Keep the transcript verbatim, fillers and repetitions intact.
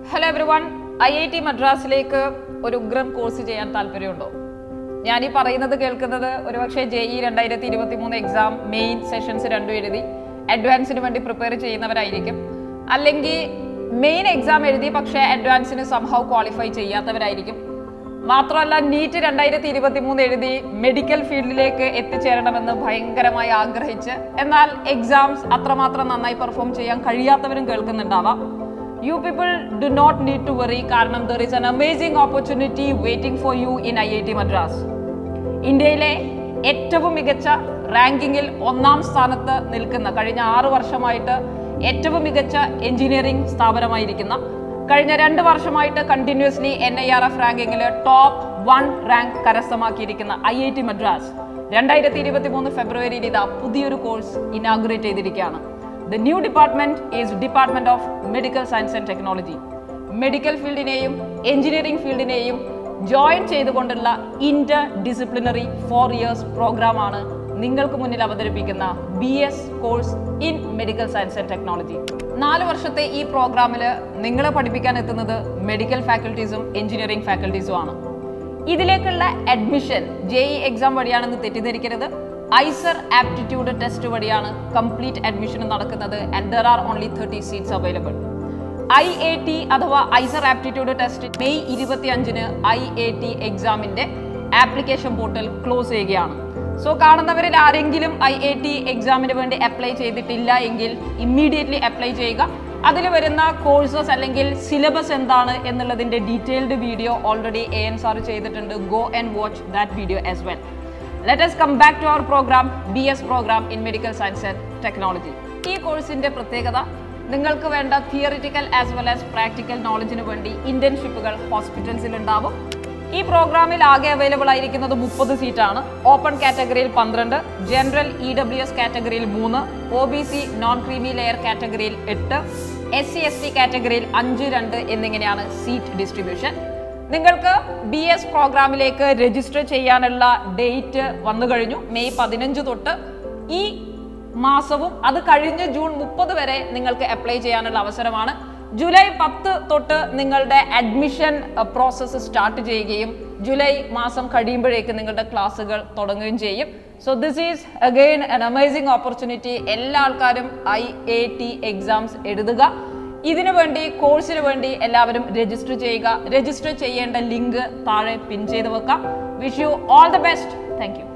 Hello everyone, I I T MADRASലേക്ക് ഒരു ഉഗ്രം course ചെയ്യാൻ താല്പര്യമുണ്ടോ? ഞാൻ ഈ പറയുന്നത് കേൾക്കുന്നത് ഒരുപക്ഷേ J E E twenty twenty-three exam main sessions രണ്ടും എഴുതി അഡ്വാൻസിന് വേണ്ടി പ്രിപ്പയർ ചെയ്യുന്നവരായിരിക്കും. അല്ലെങ്കിൽ മെയിൻ എക്സാം എഴുതി പക്ഷേ അഡ്വാൻസിന് സംഹൗ ക്വാളിഫൈ ചെയ്യാത്തവരായിരിക്കും. മാത്രമല്ല നീറ്റ് twenty twenty-three എഴുതി മെഡിക്കൽ ഫീൽഡിലേക്ക് എത്തിച്ചേരണമെന്ന് ഭയങ്കരമായി ആഗ്രഹിച്ച് എന്നാൽ എക്സാംസ് അത്രമാത്രം നന്നായി പെർഫോം ചെയ്യാൻ കഴിയാത്തവരും കേൾക്കുന്നുണ്ടാവാം. You people do not need to worry കാരണം there is an amazing opportunity waiting for you in I I T Madras. ഇന്ത്യയിലെ ഏറ്റവും മികച്ച റാങ്കിങ്ങിൽ ഒന്നാം സ്ഥാനത്ത് നിൽക്കുന്ന കഴിഞ്ഞ ആറ് വർഷമായിട്ട് ഏറ്റവും മികച്ച എഞ്ചിനീയറിംഗ് സ്ഥാപനമായിരിക്കുന്ന കഴിഞ്ഞ രണ്ട് വർഷമായിട്ട് continuously N I R F റാങ്കിങ്ങിൽ ടോപ്പ് വൺ റാങ്ക് കരസ്ഥമാക്കിയിരിക്കുന്ന I I T Madras twenty twenty-three ഫെബ്രുവരിയിൽ ഇതാ പുതിയൊരു കോഴ്സ് ഇനാഗുറേറ്റ് ചെയ്തിരിക്കുകയാണ്. The new department is Department of Medical Science and Technology. Medical ഫീൽഡിനെയും എഞ്ചിനീയറിംഗ് ഫീൽഡിനെയും ജോയിൻ ചെയ്തുകൊണ്ടുള്ള ഇന്റർ ഡിസിപ്ലിനറി ഫോർ ഇയേഴ്സ് പ്രോഗ്രാമാണ് നിങ്ങൾക്ക് മുന്നിൽ അവതരിപ്പിക്കുന്ന B S course in medical science and technology. നാല് വർഷത്തെ ഈ പ്രോഗ്രാമിൽ നിങ്ങളെ പഠിപ്പിക്കാൻ എത്തുന്നത് മെഡിക്കൽ ഫാക്കൽറ്റീസും എഞ്ചിനീയറിംഗ് ഫാക്കൽറ്റീസും ആണ്. ഇതിലേക്കുള്ള അഡ്മിഷൻ ജെ ഇ എക്സാം വഴിയാണെന്ന് തെറ്റിദ്ധരിക്കരുത്. ഐസർ ആപ്റ്റിറ്റ്യൂഡ് ടെസ്റ്റ് വഴിയാണ് കംപ്ലീറ്റ് അഡ്മിഷൻ നടക്കുന്നത് and there are only thirty seats available. I A T അഥവാ ഐസർ ആപ്റ്റിറ്റ്യൂഡ് ടെസ്റ്റ് മെയ് ഇരുപത്തി അഞ്ചിന് ഐ എ ടി എക്സാമിന്റെ ആപ്ലിക്കേഷൻ പോർട്ടൽ ക്ലോസ് ചെയ്യുകയാണ്. സോ കാണുന്നവരിൽ ആരെങ്കിലും ഐ എ ടി എക്സാമിന് വേണ്ടി അപ്ലൈ ചെയ്തിട്ടില്ല എങ്കിൽ ഇമ്മീഡിയറ്റ്ലി അപ്ലൈ ചെയ്യുക. അതിൽ വരുന്ന കോഴ്സസ് അല്ലെങ്കിൽ സിലബസ് എന്താണ് എന്നുള്ളതിന്റെ detailed video already A N sir ചെയ്തിട്ടുണ്ട്. Go and watch that video as well. Let us come back to our program, B S program in Medical Science and Technology. ഈ കോഴ്സിന്റെ പ്രത്യേകത നിങ്ങൾക്ക് വേണ്ട theoretical as well as practical നോളജിന് വേണ്ടി ഇന്റേൺഷിപ്പുകൾ ഹോസ്പിറ്റൽസിൽ ഉണ്ടാവും. ഈ പ്രോഗ്രാമിൽ ആകെ അവൈലബിൾ ആയിരിക്കുന്നത് മുപ്പത് സീറ്റാണ്. ഓപ്പൺ കാറ്റഗറിയിൽ പന്ത്രണ്ട്, ജനറൽ ഇ ഡബ്ല്യു എസ് കാറ്റഗറിയിൽ മൂന്ന്, O B C non creamy layer കാറ്റഗറിയിൽ എട്ട്, എസ് സി എസ് ടി കാറ്റഗറിയിൽ അഞ്ച് രണ്ട് എന്നിങ്ങനെയാണ് സീറ്റ് ഡിസ്ട്രിബ്യൂഷൻ. നിങ്ങൾക്ക് ബി എസ് പ്രോഗ്രാമിലേക്ക് രജിസ്റ്റർ ചെയ്യാനുള്ള ഡേറ്റ് വന്നു കഴിഞ്ഞു. മെയ് പതിനഞ്ച് തൊട്ട് ഈ മാസവും അത് കഴിഞ്ഞ് ജൂൺ മുപ്പത് വരെ നിങ്ങൾക്ക് അപ്ലൈ ചെയ്യാനുള്ള അവസരമാണ്. ജൂലൈ പത്ത് തൊട്ട് നിങ്ങളുടെ അഡ്മിഷൻ പ്രോസസ്സ് സ്റ്റാർട്ട് ചെയ്യുകയും ജൂലൈ മാസം കഴിയുമ്പോഴേക്ക് നിങ്ങളുടെ ക്ലാസ്സുകൾ തുടങ്ങുകയും ചെയ്യും. So this is again an amazing opportunity. എല്ലാ ആൾക്കാരും ഐ എ ടി എക്സാംസ് എഴുതുക. ഇതിനു വേണ്ടി കോഴ്സിന് വേണ്ടി എല്ലാവരും രജിസ്റ്റർ ചെയ്യുക. രജിസ്റ്റർ ചെയ്യേണ്ട ലിങ്ക് താഴെ പിൻ ചെയ്ത് വെക്കാം. Wish you all the best. Thank U.